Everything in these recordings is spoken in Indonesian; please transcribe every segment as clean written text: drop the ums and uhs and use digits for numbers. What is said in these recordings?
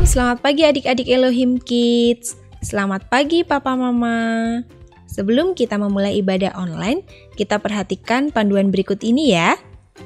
selamat pagi adik-adik Elohim Kids. Selamat pagi Papa Mama. Sebelum kita memulai ibadah online, kita perhatikan panduan berikut ini ya.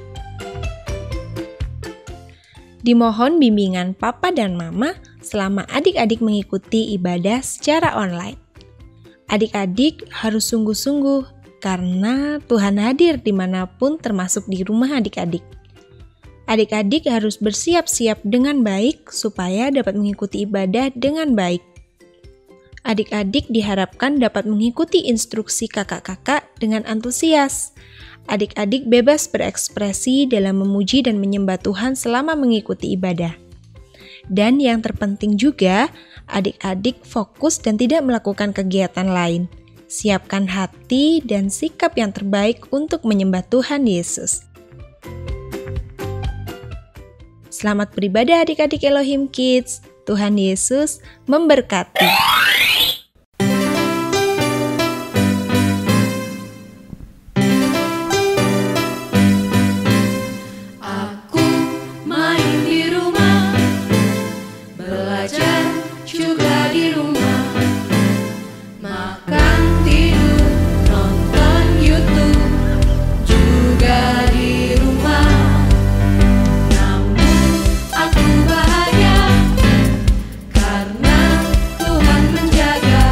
Dimohon bimbingan Papa dan Mama selama adik-adik mengikuti ibadah secara online. Adik-adik harus sungguh-sungguh karena Tuhan hadir dimanapun termasuk di rumah adik-adik. Adik-adik harus bersiap-siap dengan baik supaya dapat mengikuti ibadah dengan baik. Adik-adik diharapkan dapat mengikuti instruksi kakak-kakak dengan antusias. Adik-adik bebas berekspresi dalam memuji dan menyembah Tuhan selama mengikuti ibadah. Dan yang terpenting juga, adik-adik fokus dan tidak melakukan kegiatan lain. Siapkan hati dan sikap yang terbaik untuk menyembah Tuhan Yesus. Selamat beribadah adik-adik Elohim Kids. Tuhan Yesus memberkati. Aku main di rumah, belajar juga di rumah, makan, tidur, nonton YouTube juga di rumah. Aku bahagia karena Tuhan menjaga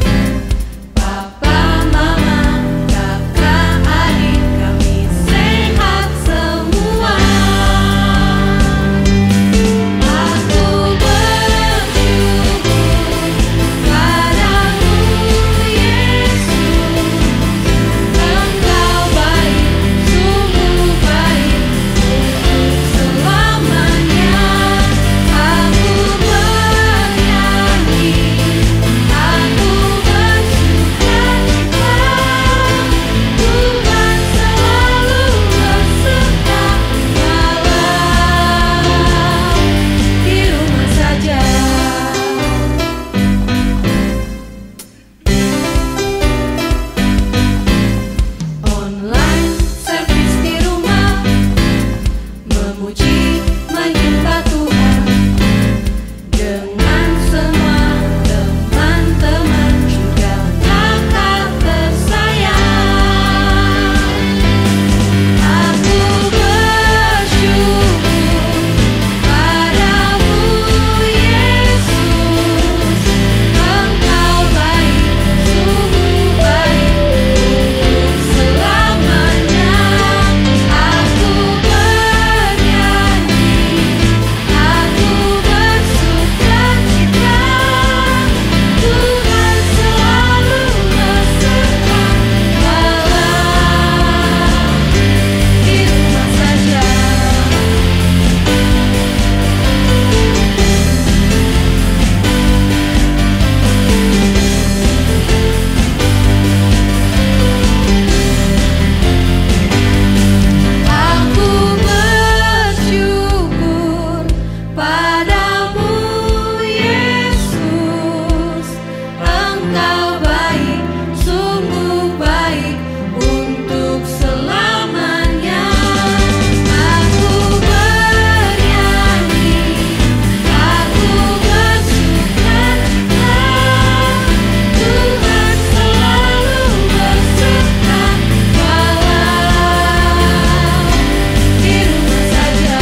Papa, Mama, kakak, adik kami sehat semua. Aku bersyukur padamu Yesus, Engkau baik, sungguh baik untuk selamanya. Aku bernyanyi, aku bersukacita, Tuhan selalu beserta walau di rumah saja. Online service di rumah, memuji menyembah Tuhan dengan semua teman-teman juga kakak tersayang. Aku bersyukur padamu Yesus, Engkau baik, sungguh baik untuk selamanya. Aku bernyanyi, aku bersukacita, Tuhan selalu beserta walau di rumah saja. Aku bersyukur padamu Yesus, Engkau baik, sungguh baik untuk selamanya. Aku bernyanyi, aku bersukacita, Tuhan selalu beserta walau di rumah saja.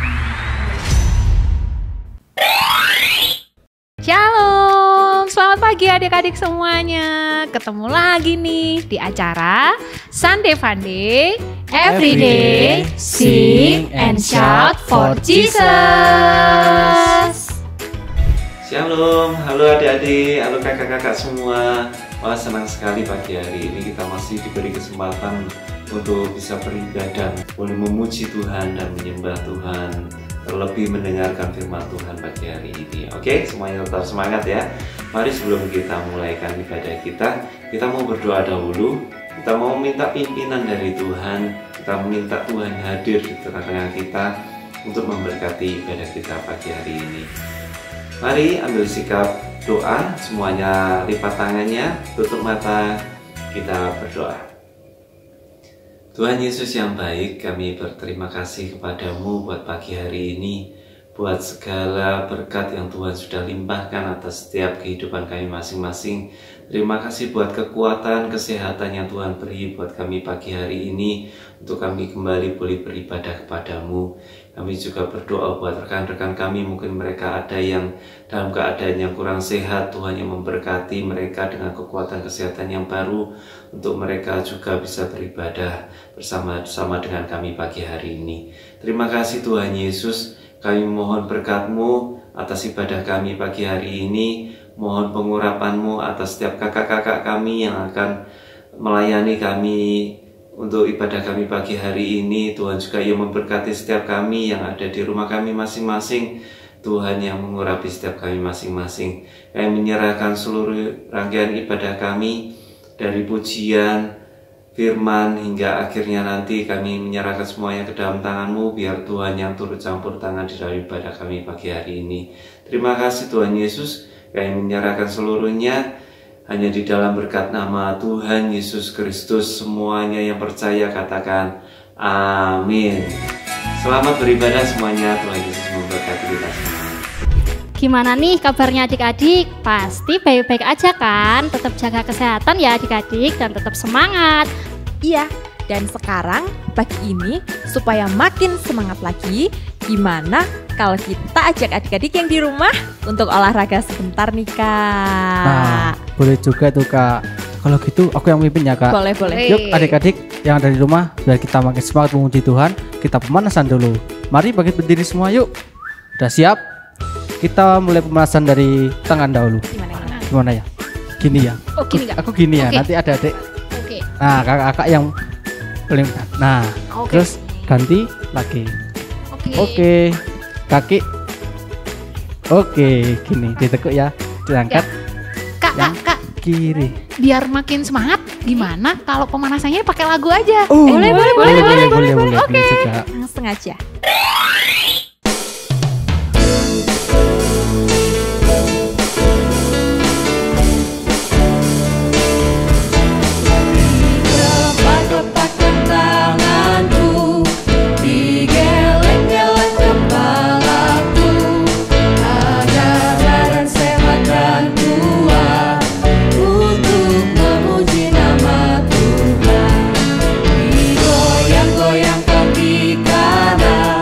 Shalom, selamat pagi pagi adik-adik semuanya. Ketemu lagi nih di acara Sunday Funday Everyday Sing and Shout for Jesus. Shalom, halo adik-adik, halo kakak-kakak semua. Wah, senang sekali pagi hari ini kita masih diberi kesempatan untuk bisa beribadah, boleh memuji Tuhan dan menyembah Tuhan, terlebih mendengarkan firman Tuhan pagi hari ini. Oke, semuanya tetap semangat ya. Mari sebelum kita mulaikan ibadah kita mau berdoa dahulu. Kita mau minta pimpinan dari Tuhan, kita minta Tuhan hadir di tengah-tengah kita untuk memberkati ibadah kita pagi hari ini. Mari ambil sikap doa, semuanya lipat tangannya, tutup mata, kita berdoa. Tuhan Yesus yang baik, kami berterima kasih kepadamu buat pagi hari ini, buat segala berkat yang Tuhan sudah limpahkan atas setiap kehidupan kami masing-masing. Terima kasih buat kekuatan, kesehatan yang Tuhan beri buat kami pagi hari ini, untuk kami kembali boleh beribadah kepadamu. Kami juga berdoa buat rekan-rekan kami, mungkin mereka ada yang dalam keadaan yang kurang sehat. Tuhan yang memberkati mereka dengan kekuatan kesehatan yang baru, untuk mereka juga bisa beribadah bersama-sama dengan kami pagi hari ini. Terima kasih Tuhan Yesus, kami mohon berkat-Mu atas ibadah kami pagi hari ini. Mohon pengurapan-Mu atas setiap kakak-kakak kami yang akan melayani kami untuk ibadah kami pagi hari ini. Tuhan juga yang memberkati setiap kami yang ada di rumah kami masing-masing. Tuhan yang mengurapi setiap kami masing-masing. Kami menyerahkan seluruh rangkaian ibadah kami, dari pujian, firman, hingga akhirnya nanti kami menyerahkan semuanya ke dalam tangan-Mu. Biar Tuhan yang turut campur tangan di dalam ibadah kami pagi hari ini. Terima kasih Tuhan Yesus, kami menyerahkan seluruhnya hanya di dalam berkat nama Tuhan Yesus Kristus. Semuanya yang percaya katakan amin. Selamat beribadah semuanya, Tuhan Yesus memberkati kita semua. Gimana nih kabarnya adik-adik? Pasti baik-baik aja kan? Tetap jaga kesehatan ya adik-adik dan tetap semangat. Iya, dan sekarang pagi ini supaya makin semangat lagi, gimana kalau kita ajak adik-adik yang di rumah untuk olahraga sebentar nih Kak? Nah, boleh juga tuh Kak. Kalau gitu aku yang mimpin ya Kak. Boleh. Yuk adik-adik yang ada di rumah, biar kita makin semangat memuji Tuhan, kita pemanasan dulu. Mari bangkit berdiri semua yuk. Udah siap? Kita mulai pemanasan dari tangan dahulu. Gimana ya? Gini ya? Oh gini Kak? Aku gini ya, Oke. nanti ada adik. Oke. Nah, kakak-kakak yang paling. Nah, Oke. terus ganti lagi. Oke. Kaki. Oke, gini ditekuk ya, diangkat yang Kak, kiri. biar makin semangat, gimana kalau pemanasannya pakai lagu aja? Boleh Oke. juga. Langsung aja. Lepak-lepak tanganku, digeleng-geleng kepalaku, agar badan sehat dan kuat untuk memuji nama Tuhan. Digoyang-goyang kaki kanan,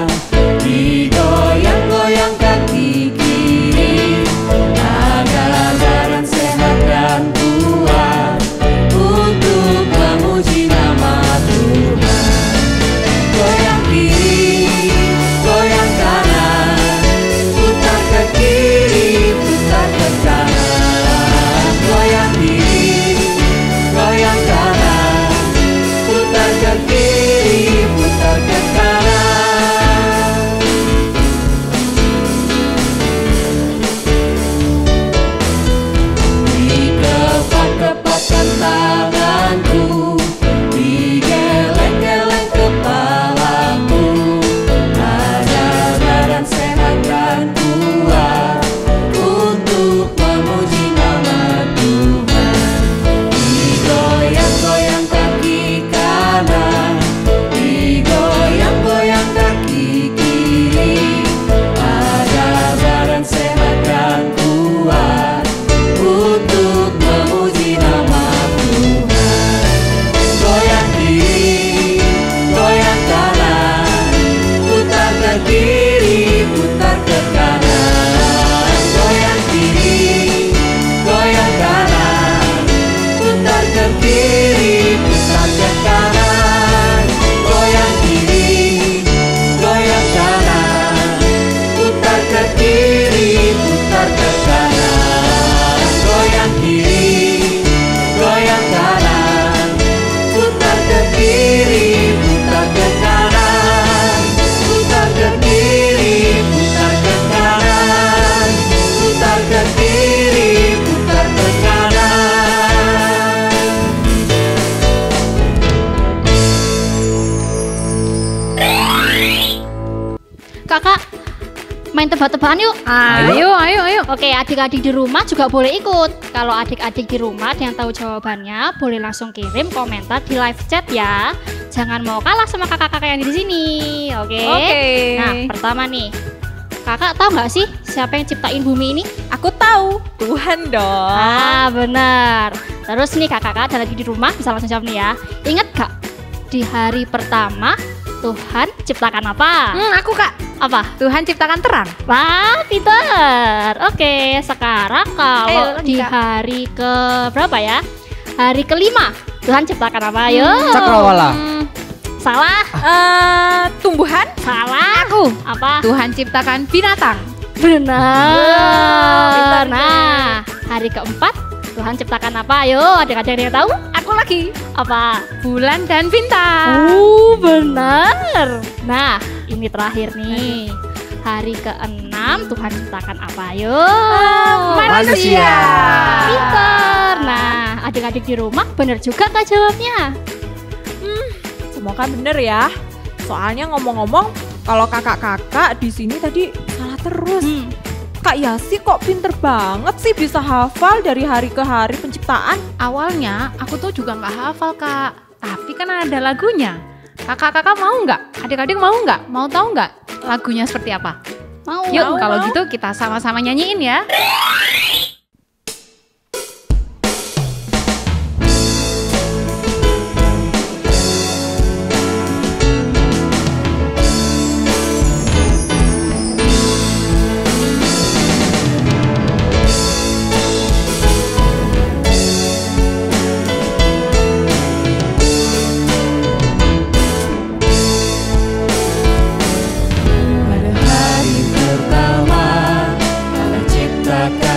tebak-tebakan yuk. Ayo. Oke, adik-adik di rumah juga boleh ikut. Kalau adik-adik di rumah ada yang tahu jawabannya, boleh langsung kirim komentar di live chat ya. Jangan mau kalah sama kakak-kakak yang di sini. Oke. Nah, pertama nih. Kakak tahu nggak sih siapa yang ciptain bumi ini? Aku tahu, Tuhan dong. Ah, benar. Terus nih kakak-kakak ada lagi di rumah bisa langsung jawab nih ya. Ingat gak di hari pertama Tuhan ciptakan apa? Aku Kak. Apa? Tuhan ciptakan terang. Wah, pintar. Oke, sekarang kalau di hari ke berapa ya? Hari kelima Tuhan ciptakan apa? Ayo. Cakrawala. Salah. Tumbuhan? Salah. Aku. Apa? Tuhan ciptakan binatang. Benar. Nah, hari keempat Tuhan ciptakan apa? Ayo, adik-adik ada yang tahu? Aku lagi. Apa? Bulan dan bintang. Benar. Nah, ini terakhir nih. Hari ke-6 Tuhan ciptakan apa? Ayo. Manusia. Pintar. Nah, adik-adik di rumah benar juga kak jawabnya. Semoga bener ya. Soalnya ngomong-ngomong, kalau kakak-kakak di sini tadi salah terus. Kak Yasi kok pinter banget sih bisa hafal dari hari ke hari penciptaan. Awalnya aku tuh juga nggak hafal Kak. Tapi kan ada lagunya. Kakak-kakak mau nggak? Adik-adik mau nggak? Mau tahu nggak lagunya seperti apa? Mau. Yuk kalau gitu kita sama-sama nyanyiin ya. Pada hari pertama Allah ciptakan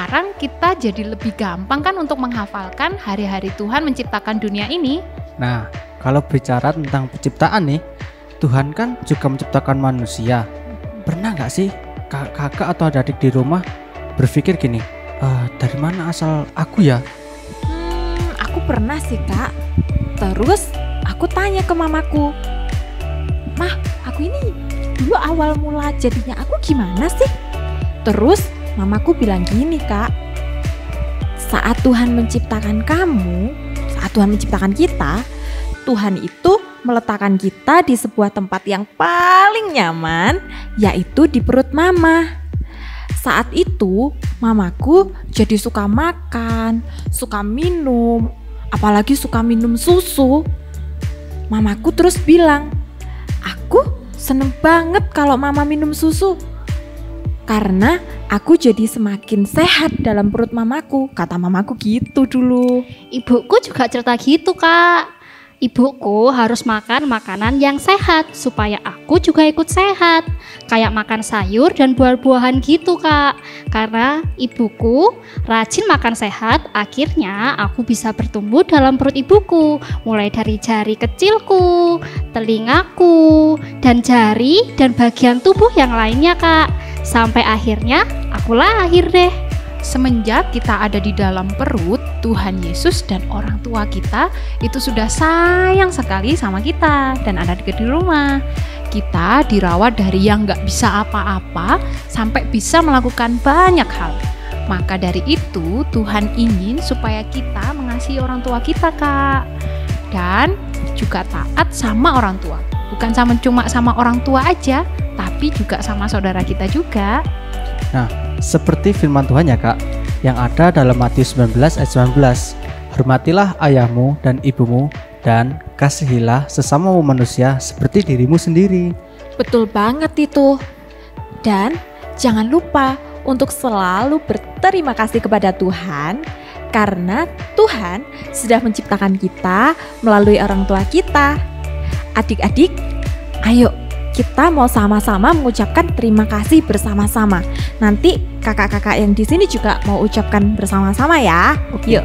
sekarang kita jadi lebih gampang kan untuk menghafalkan hari-hari Tuhan menciptakan dunia ini. Nah, kalau bicara tentang penciptaan nih, Tuhan kan juga menciptakan manusia. Pernah nggak sih kakak atau adik di rumah berpikir gini, dari mana asal aku ya? Aku pernah sih kak. Terus aku tanya ke mamaku, Mah, aku ini dulu awal mula jadinya aku gimana sih? Terus mamaku bilang gini kak, saat Tuhan menciptakan kamu, saat Tuhan menciptakan kita, Tuhan itu meletakkan kita di sebuah tempat yang paling nyaman, yaitu di perut mama. Saat itu mamaku jadi suka makan, suka minum, apalagi suka minum susu. Mamaku terus bilang, aku seneng banget kalau mama minum susu, karena aku jadi semakin sehat dalam perut mamaku. Kata mamaku gitu dulu. Ibuku juga cerita gitu kak. Ibuku harus makan makanan yang sehat supaya aku juga ikut sehat. Kayak makan sayur dan buah-buahan gitu kak. Karena ibuku rajin makan sehat, akhirnya aku bisa bertumbuh dalam perut ibuku. Mulai dari jari kecilku, telingaku, dan jari dan bagian tubuh yang lainnya kak. Sampai akhirnya aku lahir deh. Semenjak kita ada di dalam perut, Tuhan Yesus dan orang tua kita itu sudah sayang sekali sama kita dan adik-adik di rumah. Kita dirawat dari yang gak bisa apa-apa sampai bisa melakukan banyak hal. Maka dari itu Tuhan ingin supaya kita mengasihi orang tua kita kak. Dan juga taat sama orang tua. Bukan cuma sama orang tua aja, tapi juga sama saudara kita juga. Nah, seperti firman Tuhan ya kak, yang ada dalam Matius 19 ayat 19. Hormatilah ayahmu dan ibumu, dan kasihilah sesama manusia seperti dirimu sendiri. Betul banget itu. Dan jangan lupa untuk selalu berterima kasih kepada Tuhan, karena Tuhan sudah menciptakan kita melalui orang tua kita. Adik-adik, ayo kita mau sama-sama mengucapkan terima kasih bersama-sama. Nanti kakak-kakak yang di sini juga mau ucapkan bersama-sama ya. Yuk.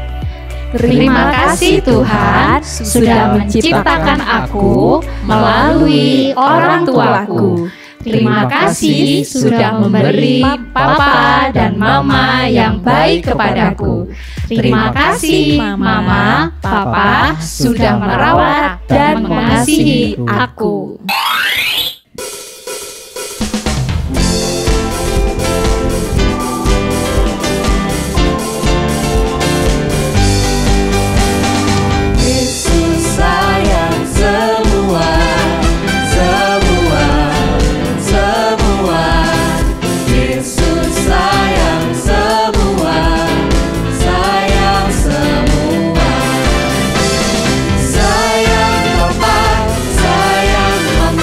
Terima kasih Tuhan sudah menciptakan aku melalui orang tuaku. Terima kasih sudah memberi papa dan mama yang baik kepadaku. Terima kasih mama, papa sudah merawat dan mengasihi aku. Sayang papa, sayang mama.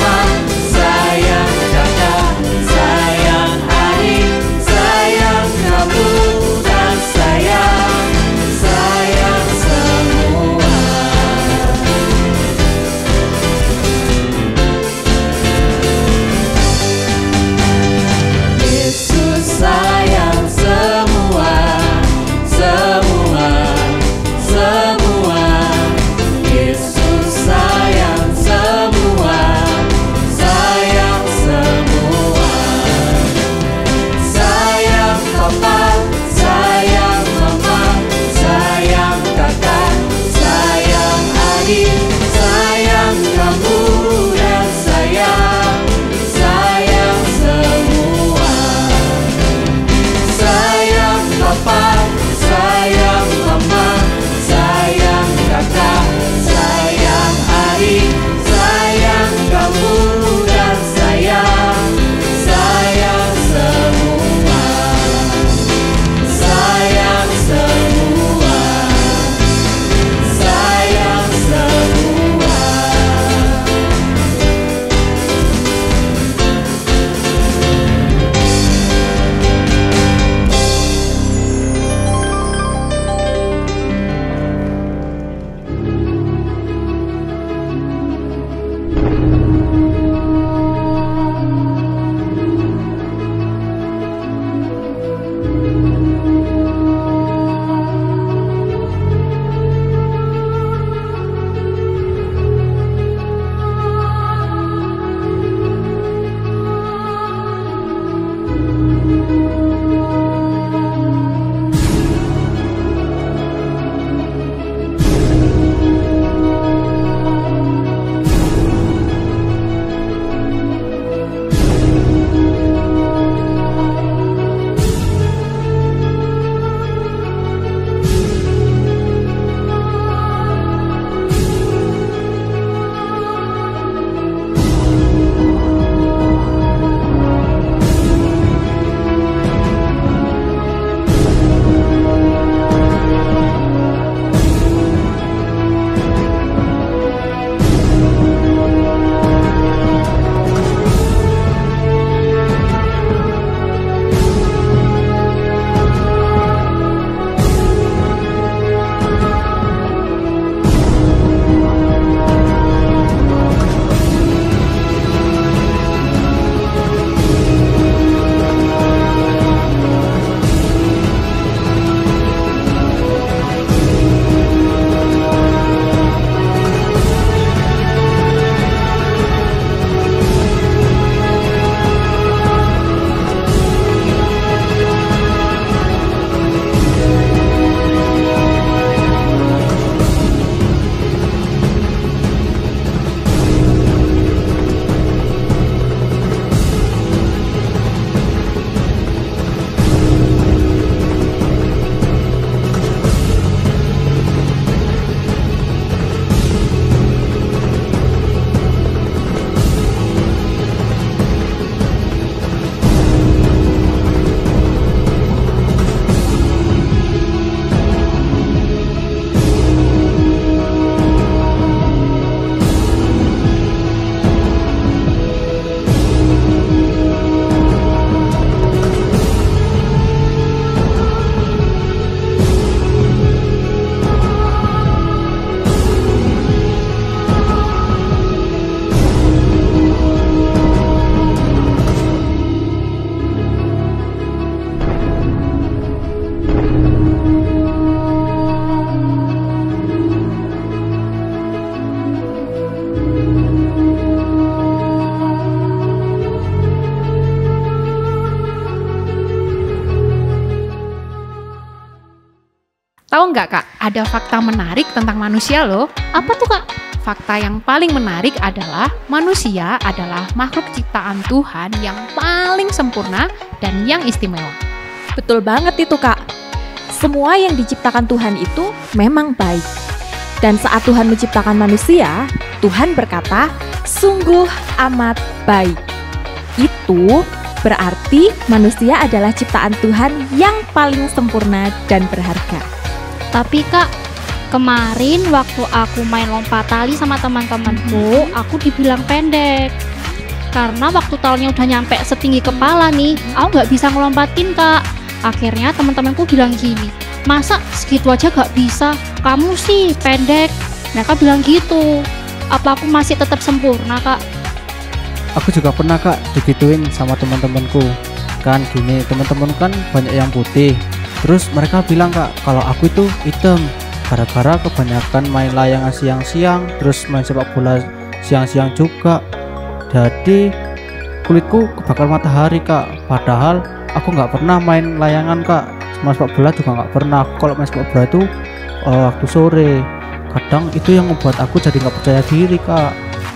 Tahu nggak Kak, ada fakta menarik tentang manusia loh. Apa tuh Kak? Fakta yang paling menarik adalah manusia adalah makhluk ciptaan Tuhan yang paling sempurna dan yang istimewa. Betul banget itu Kak. Semua yang diciptakan Tuhan itu memang baik. Dan saat Tuhan menciptakan manusia, Tuhan berkata, sungguh amat baik. Itu berarti manusia adalah ciptaan Tuhan yang paling sempurna dan berharga. Tapi Kak, kemarin waktu aku main lompat tali sama teman-temanku, aku dibilang pendek. Karena waktu talinya udah nyampe setinggi kepala nih, aku nggak bisa ngelompatin Kak. Akhirnya teman-temanku bilang gini, masa segitu aja gak bisa? Kamu sih pendek. Mereka bilang gitu. Apa aku masih tetap sempurna Kak? Aku juga pernah Kak digituin sama teman-temanku. Kan gini, teman-teman kan banyak yang putih. Terus mereka bilang Kak, kalau aku itu hitam gara-gara kebanyakan main layangan siang-siang, terus main sepak bola siang-siang juga. Jadi kulitku kebakar matahari Kak. Padahal aku nggak pernah main layangan Kak. Sama sepak bola juga nggak pernah. Kalau main sepak bola itu waktu sore. Kadang itu yang membuat aku jadi nggak percaya diri Kak.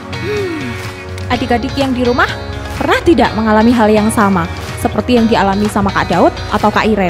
Adik-adik yang di rumah pernah tidak mengalami hal yang sama seperti yang dialami sama Kak Daud atau Kak Iren?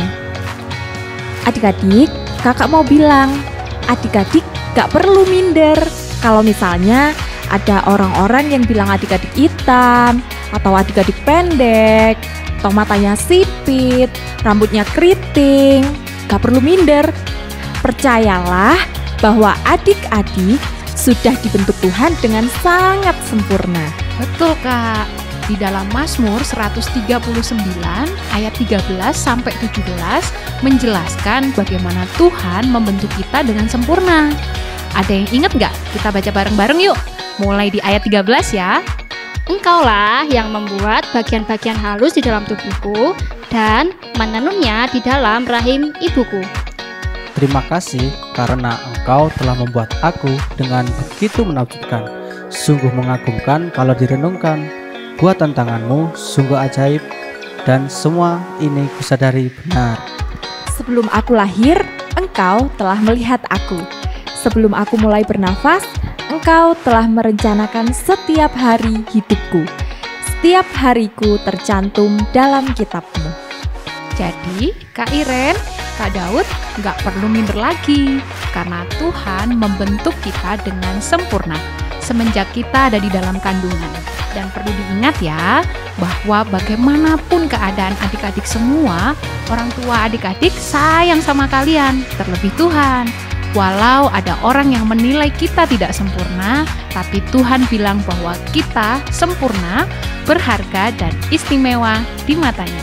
Adik-adik, kakak mau bilang, adik-adik gak perlu minder kalau misalnya ada orang-orang yang bilang adik-adik hitam, atau adik-adik pendek, atau matanya sipit, rambutnya keriting. Gak perlu minder. Percayalah bahwa adik-adik sudah dibentuk Tuhan dengan sangat sempurna. Betul Kak. Di dalam Mazmur 139 ayat 13 sampai 17 menjelaskan bagaimana Tuhan membentuk kita dengan sempurna. Ada yang ingat nggak? Kita baca bareng-bareng yuk. Mulai di ayat 13 ya. Engkaulah yang membuat bagian-bagian halus di dalam tubuhku dan menenunnya di dalam rahim ibuku. Terima kasih karena Engkau telah membuat aku dengan begitu menakjubkan. Sungguh mengagumkan kalau direnungkan. Buatan tanganmu sungguh ajaib dan semua ini kusadari benar. Sebelum aku lahir, Engkau telah melihat aku. Sebelum aku mulai bernafas, Engkau telah merencanakan setiap hari hidupku. Setiap hariku tercantum dalam kitab-Mu. Jadi Kak Iren, Kak Daud nggak perlu minder lagi karena Tuhan membentuk kita dengan sempurna semenjak kita ada di dalam kandungan. Dan perlu diingat ya, bahwa bagaimanapun keadaan adik-adik semua, orang tua adik-adik sayang sama kalian, terlebih Tuhan. Walau ada orang yang menilai kita tidak sempurna, tapi Tuhan bilang bahwa kita sempurna, berharga, dan istimewa di matanya.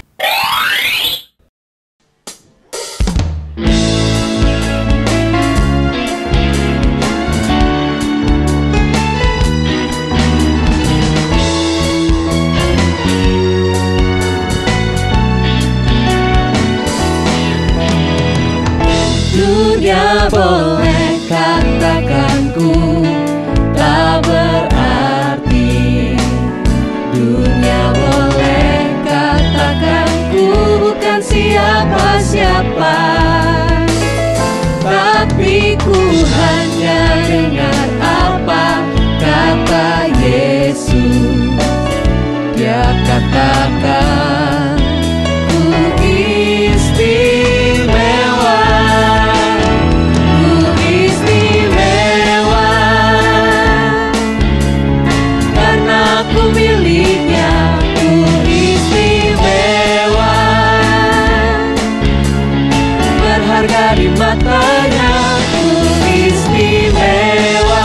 Dunia boleh katakan ku tak berarti. Dunia boleh katakan ku bukan siapa-siapa. Tapi ku hanya dengar apa kata Yesus. Dia katakan ku istimewa. Di matanya ku istimewa.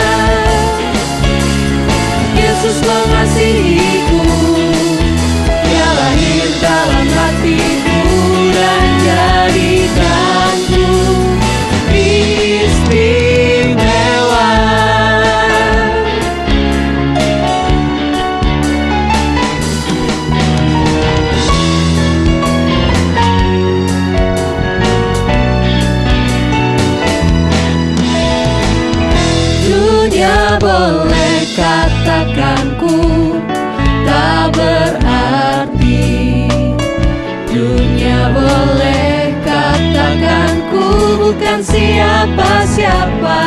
Yesus mengasihiku, Dia lahir dalam hatiku dan jadikanku istimewa. Dunia boleh katakan ku tak berarti. Dunia boleh katakan ku bukan siapa-siapa,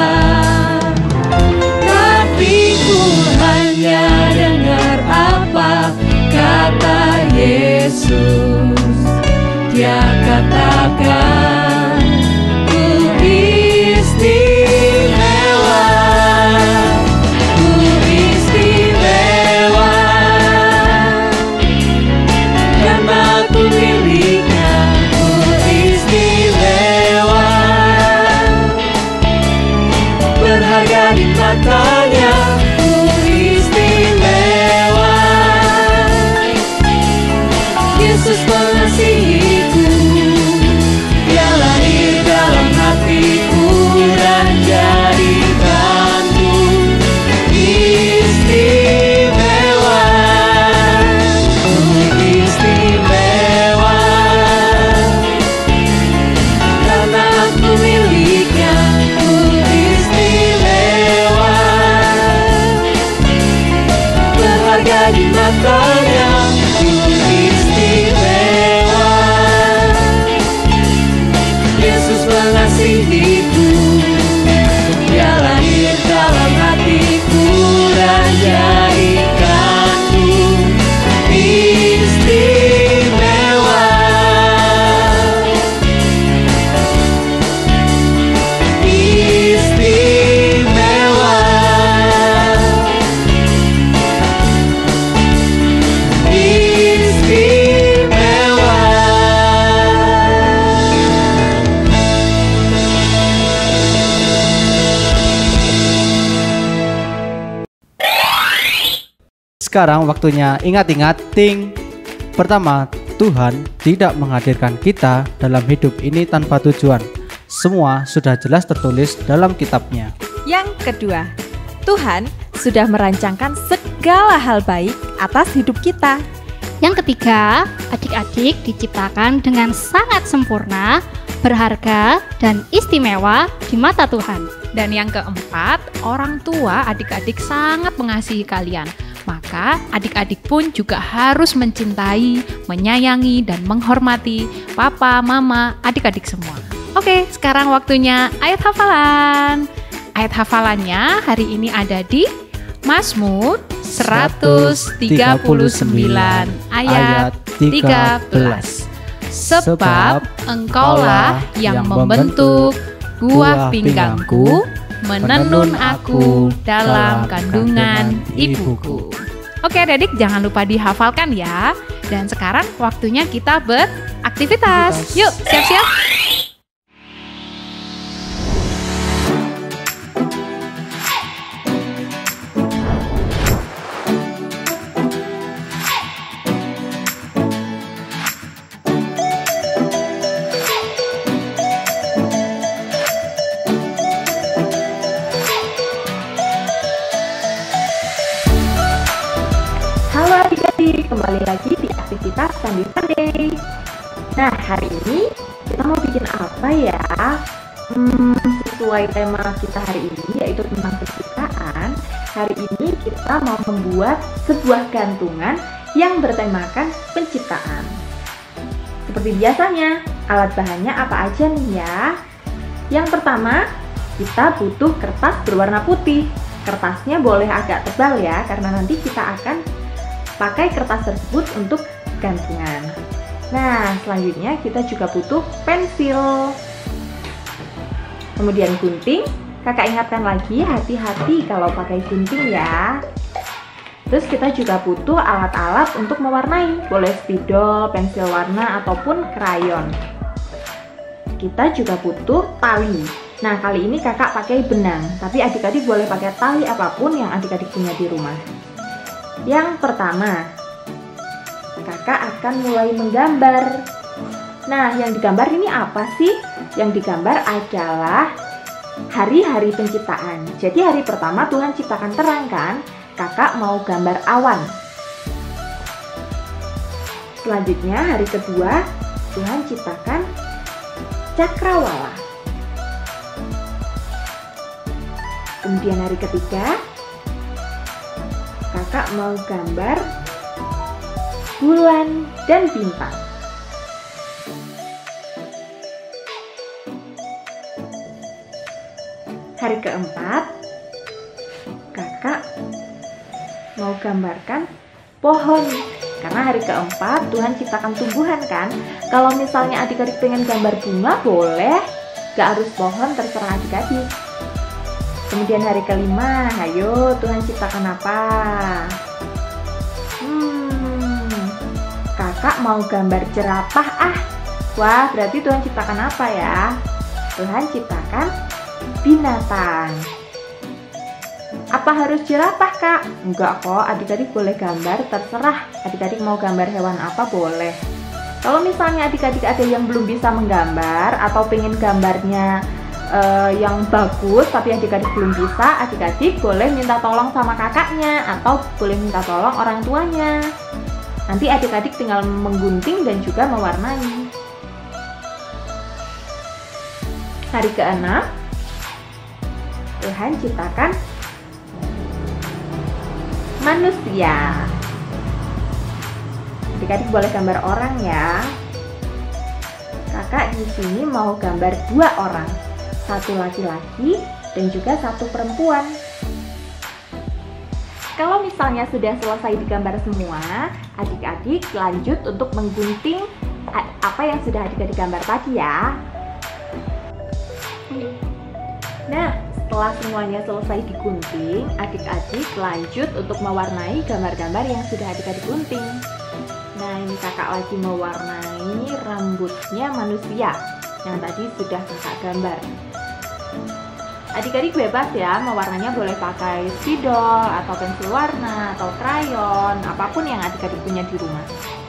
tapi ku hanya dengar apa kata Yesus. Dia katakan ku istimewa, ku istimewa, karena ku miliknya. Ku istimewa, berharga di matanya. Ku istimewa, Yesus mengasihiku. Dia lahir dalam hatiku dan jadikanku istimewa. Ku istimewa, karena aku miliknya. Ku istimewa, berharga di matanya. Ku istimewa, Yesus mengasihiku. Dia lahir dalam hatiku dan jadikanku istimewa. Istimewa, Sekarang waktunya ingat-ingat ting. Pertama, Tuhan tidak menghadirkan kita dalam hidup ini tanpa tujuan. Semua sudah jelas tertulis dalam kitabnya. Yang kedua, Tuhan sudah merancangkan segala hal baik atas hidup kita. Yang ketiga, adik-adik diciptakan dengan sangat sempurna, berharga, dan istimewa di mata Tuhan. Dan yang keempat, orang tua adik-adik sangat mengasihi kalian. Maka adik-adik pun juga harus mencintai, menyayangi, dan menghormati papa, mama, adik-adik semua. Oke, sekarang waktunya ayat hafalan. Ayat hafalannya hari ini ada di Mazmur 139 ayat 13. Sebab engkaulah yang membentuk buah pinggangku, menenun aku dalam kandungan ibuku. Oke adik-adik, jangan lupa dihafalkan ya. Dan sekarang waktunya kita beraktivitas. Yuk, siap-siap. Halo adik-adik, kembali lagi di aktivitas Sunday Sunday. Nah, hari ini kita mau bikin apa ya? Sesuai tema kita hari ini, yaitu tentang penciptaan. Hari ini kita mau membuat sebuah gantungan yang bertemakan penciptaan. Seperti biasanya, alat bahannya apa aja nih ya? Yang pertama, kita butuh kertas berwarna putih. Kertasnya boleh agak tebal ya, karena nanti kita akan pakai kertas tersebut untuk gantungan. Nah, selanjutnya kita juga butuh pensil. Kemudian gunting. Kakak ingatkan lagi, hati-hati kalau pakai gunting ya. Terus kita juga butuh alat-alat untuk mewarnai. Boleh spidol, pensil warna, ataupun krayon. Kita juga butuh tali. Nah, kali ini kakak pakai benang, tapi adik-adik boleh pakai tali apapun yang adik-adik punya di rumah. Yang pertama, kakak akan mulai menggambar. Nah, yang digambar ini apa sih? Yang digambar adalah hari-hari penciptaan. Jadi hari pertama Tuhan ciptakan terang kan? Kakak mau gambar awan. Selanjutnya hari kedua Tuhan ciptakan cakrawala. Kemudian hari ketiga kakak mau gambar bulan dan bintang. Hari keempat, kakak mau gambarkan pohon. Karena hari keempat Tuhan ciptakan tumbuhan kan. Kalau misalnya adik-adik pengen gambar bunga boleh, gak harus pohon, terserah adik-adik. Kemudian hari kelima, ayo Tuhan ciptakan apa? Kakak mau gambar jerapah. Wah, berarti Tuhan ciptakan apa ya? Tuhan ciptakan binatang. Apa harus jerapah, Kak? Enggak kok, adik-adik boleh gambar, terserah. Adik-adik mau gambar hewan apa boleh. Kalau misalnya adik-adik ada yang belum bisa menggambar atau pengen gambarnya yang bagus tapi adik-adik belum bisa, adik-adik boleh minta tolong sama kakaknya atau boleh minta tolong orang tuanya. Nanti adik-adik tinggal menggunting dan juga mewarnai. Hari ke-6, Tuhan ciptakan manusia. Adik-adik boleh gambar orang ya. Kakak di sini mau gambar 2 orang, 1 laki-laki dan juga 1 perempuan. Kalau misalnya sudah selesai digambar semua, adik-adik lanjut untuk menggunting apa yang sudah adik-adik gambar tadi ya. Nah, setelah semuanya selesai digunting, adik-adik lanjut untuk mewarnai gambar-gambar yang sudah adik-adik gunting. Nah, ini kakak lagi mewarnai rambutnya manusia yang tadi sudah kakak gambar. Adik-adik bebas ya, mewarnanya boleh pakai spidol atau pensil warna atau krayon, apapun yang adik-adik punya di rumah.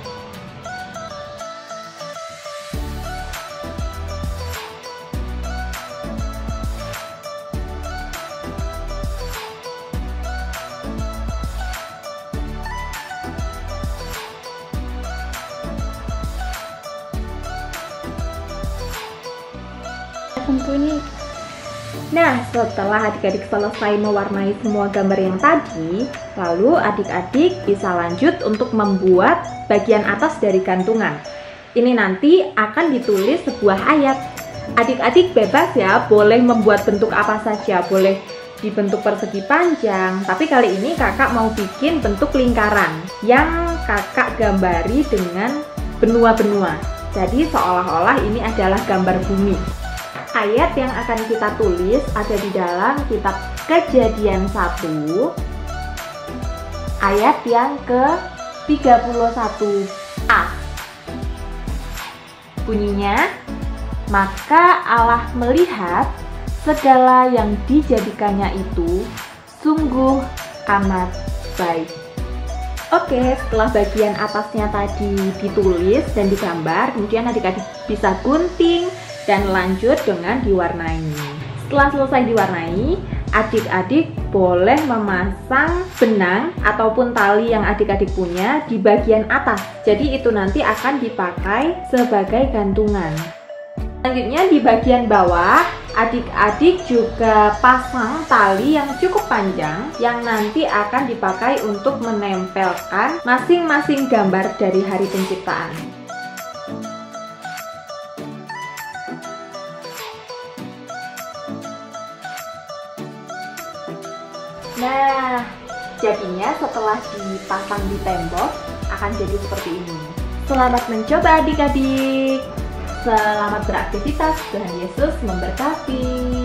Tentu nih. Nah, setelah adik-adik selesai mewarnai semua gambar yang tadi, lalu adik-adik bisa lanjut untuk membuat bagian atas dari gantungan. Ini nanti akan ditulis sebuah ayat. Adik-adik bebas ya, boleh membuat bentuk apa saja, boleh dibentuk persegi panjang, tapi kali ini kakak mau bikin bentuk lingkaran yang kakak gambari dengan benua-benua. Jadi seolah-olah ini adalah gambar bumi. Ayat yang akan kita tulis ada di dalam kitab Kejadian 1 ayat yang ke-31a. Bunyinya, maka Allah melihat segala yang dijadikannya itu sungguh amat baik. Oke, setelah bagian atasnya tadi ditulis dan digambar, kemudian adik-adik bisa gunting dan lanjut dengan diwarnai. Setelah selesai diwarnai, adik-adik boleh memasang benang ataupun tali yang adik-adik punya di bagian atas. Jadi itu nanti akan dipakai sebagai gantungan. Selanjutnya di bagian bawah, adik-adik juga pasang tali yang cukup panjang yang nanti akan dipakai untuk menempelkan masing-masing gambar dari hari penciptaan. Nah, jadinya setelah dipasang di tembok akan jadi seperti ini. Selamat mencoba adik-adik. Selamat beraktivitas. Tuhan Yesus memberkati.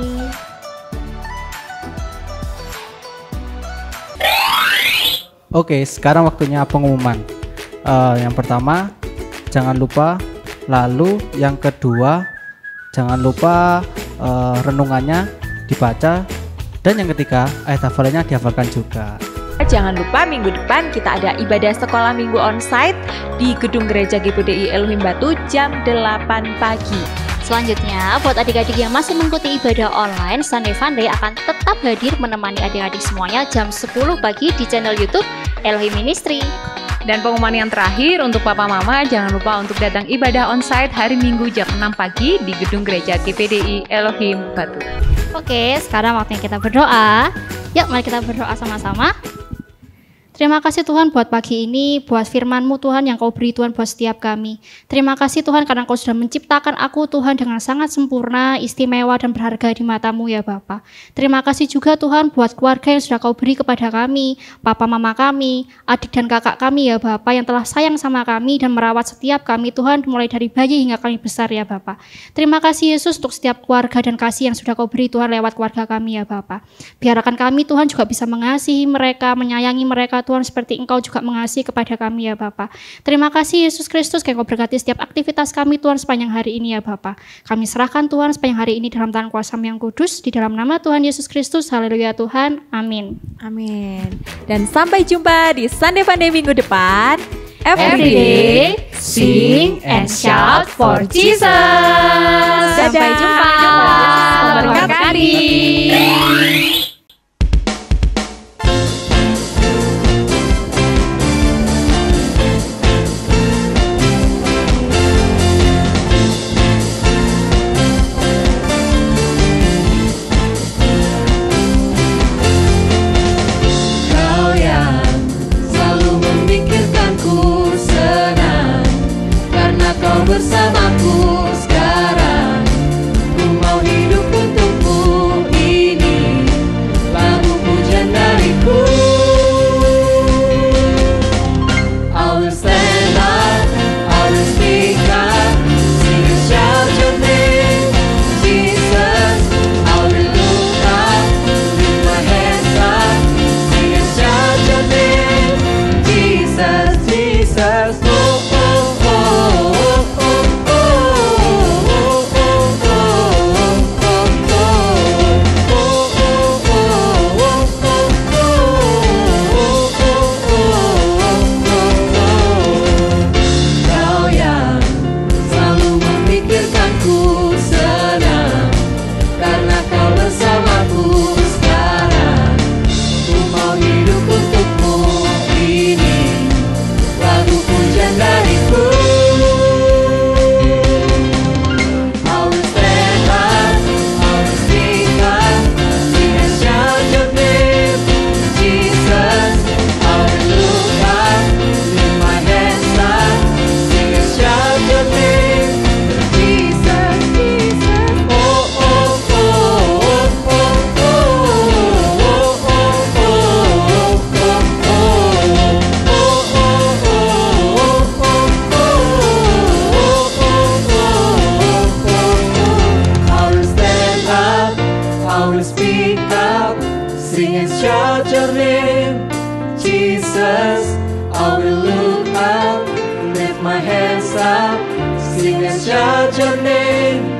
Oke, sekarang waktunya pengumuman. Yang pertama, jangan lupa. Lalu yang kedua, jangan lupa renungannya dibaca. Dan yang ketiga, ayat hafalannya dihafalkan juga. Jangan lupa minggu depan kita ada ibadah sekolah minggu onsite di Gedung Gereja GPDI Elohim Batu jam 8 pagi. Selanjutnya, buat adik-adik yang masih mengikuti ibadah online, Sunday Funday akan tetap hadir menemani adik-adik semuanya jam 10 pagi di channel YouTube Elohim Ministry. Dan pengumuman yang terakhir untuk Papa Mama, jangan lupa untuk datang ibadah onsite hari Minggu jam 6 pagi di Gedung Gereja GPDI Elohim Batu. Oke, sekarang waktunya kita berdoa. Yuk, mari kita berdoa sama-sama. Terima kasih Tuhan buat pagi ini, buat firman-Mu Tuhan yang Kau beri Tuhan buat setiap kami. Terima kasih Tuhan karena Kau sudah menciptakan aku Tuhan dengan sangat sempurna, istimewa dan berharga di mata-Mu ya Bapa. Terima kasih juga Tuhan buat keluarga yang sudah Kau beri kepada kami, papa mama kami, adik dan kakak kami ya Bapa, yang telah sayang sama kami dan merawat setiap kami Tuhan mulai dari bayi hingga kami besar ya Bapa. Terima kasih Yesus untuk setiap keluarga dan kasih yang sudah Kau beri Tuhan lewat keluarga kami ya Bapa. Biarkan kami Tuhan juga bisa mengasihi mereka, menyayangi mereka Tuhan seperti Engkau juga mengasihi kepada kami ya Bapa. Terima kasih Yesus Kristus yang Kau berkati setiap aktivitas kami Tuhan sepanjang hari ini ya Bapa. Kami serahkan Tuhan sepanjang hari ini dalam tangan kuasa yang kudus, di dalam nama Tuhan Yesus Kristus. Haleluya Tuhan. Amin. Amin. Dan sampai jumpa di Sunday Funday minggu depan. Every day, sing and shout for Jesus. Sampai jumpa. Memberkati. Bersamaku sekarang, ku mau hidup untukmu. Ini lagu pujian dariku. I will stand up, I will speak up, sing and shout your name, Jesus. I will look up, lift my hands up, sing and shout your name, Jesus, Jesus. Sing and shout your name, Jesus. I will look up, lift my hands up, sing and shout your name.